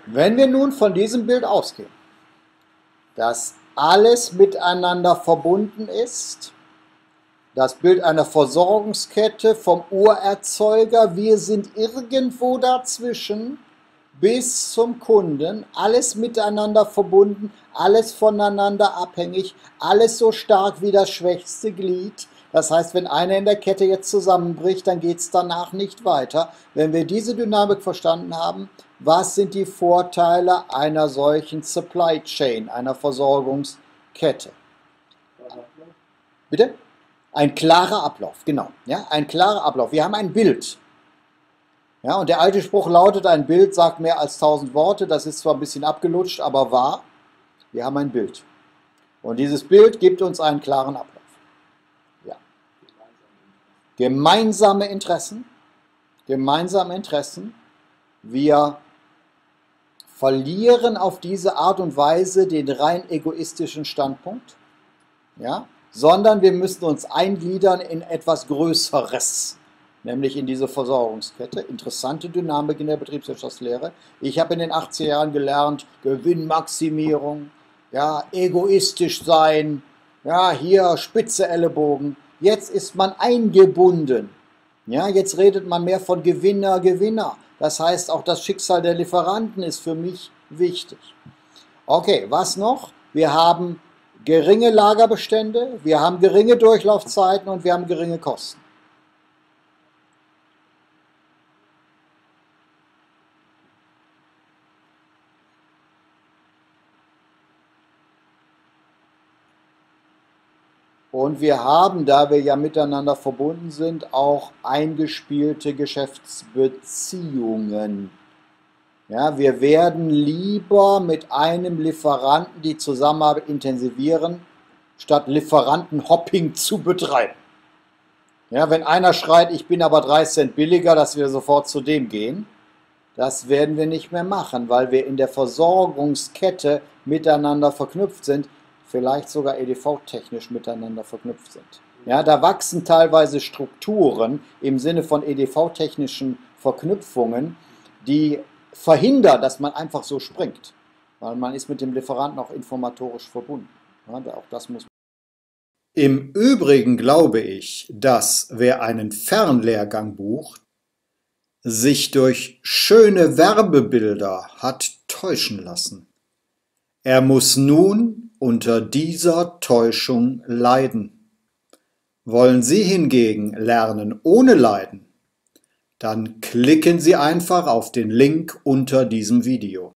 Wenn wir nun von diesem Bild ausgehen, dass alles miteinander verbunden ist, das Bild einer Versorgungskette vom Urerzeuger, wir sind irgendwo dazwischen bis zum Kunden, alles miteinander verbunden, alles voneinander abhängig, alles so stark wie das schwächste Glied. Das heißt, wenn einer in der Kette jetzt zusammenbricht, dann geht es danach nicht weiter. Wenn wir diese Dynamik verstanden haben, was sind die Vorteile einer solchen Supply Chain, einer Versorgungskette? Bitte? Ein klarer Ablauf, genau. Ja, ein klarer Ablauf. Wir haben ein Bild. Ja, und der alte Spruch lautet, ein Bild sagt mehr als 1000 Worte. Das ist zwar ein bisschen abgelutscht, aber wahr. Wir haben ein Bild. Und dieses Bild gibt uns einen klaren Ablauf. Ja. Gemeinsame Interessen. Gemeinsame Interessen. Wir verlieren auf diese Art und Weise den rein egoistischen Standpunkt. Ja, sondern wir müssen uns eingliedern in etwas Größeres, nämlich in diese Versorgungskette. Interessante Dynamik in der Betriebswirtschaftslehre. Ich habe in den 80er Jahren gelernt, Gewinnmaximierung, ja, egoistisch sein, ja, hier spitze Ellenbogen. Jetzt ist man eingebunden. Ja, jetzt redet man mehr von Gewinner, Gewinner. Das heißt, auch das Schicksal der Lieferanten ist für mich wichtig. Okay, was noch? Wir haben geringe Lagerbestände, wir haben geringe Durchlaufzeiten und wir haben geringe Kosten. Und wir haben, da wir ja miteinander verbunden sind, auch eingespielte Geschäftsbeziehungen. Ja, wir werden lieber mit einem Lieferanten die Zusammenarbeit intensivieren, statt Lieferantenhopping zu betreiben. Ja, wenn einer schreit, ich bin aber 3 Cent billiger, dass wir sofort zu dem gehen, das werden wir nicht mehr machen, weil wir in der Versorgungskette miteinander verknüpft sind, vielleicht sogar EDV-technisch miteinander verknüpft sind. Ja, da wachsen teilweise Strukturen im Sinne von EDV-technischen Verknüpfungen, die verhindern, dass man einfach so springt, weil man ist mit dem Lieferanten auch informatorisch verbunden. Ja, auch das muss man. Im Übrigen glaube ich, dass wer einen Fernlehrgang bucht, sich durch schöne Werbebilder hat täuschen lassen. Er muss nun unter dieser Täuschung leiden. Wollen Sie hingegen lernen ohne Leiden? Dann klicken Sie einfach auf den Link unter diesem Video.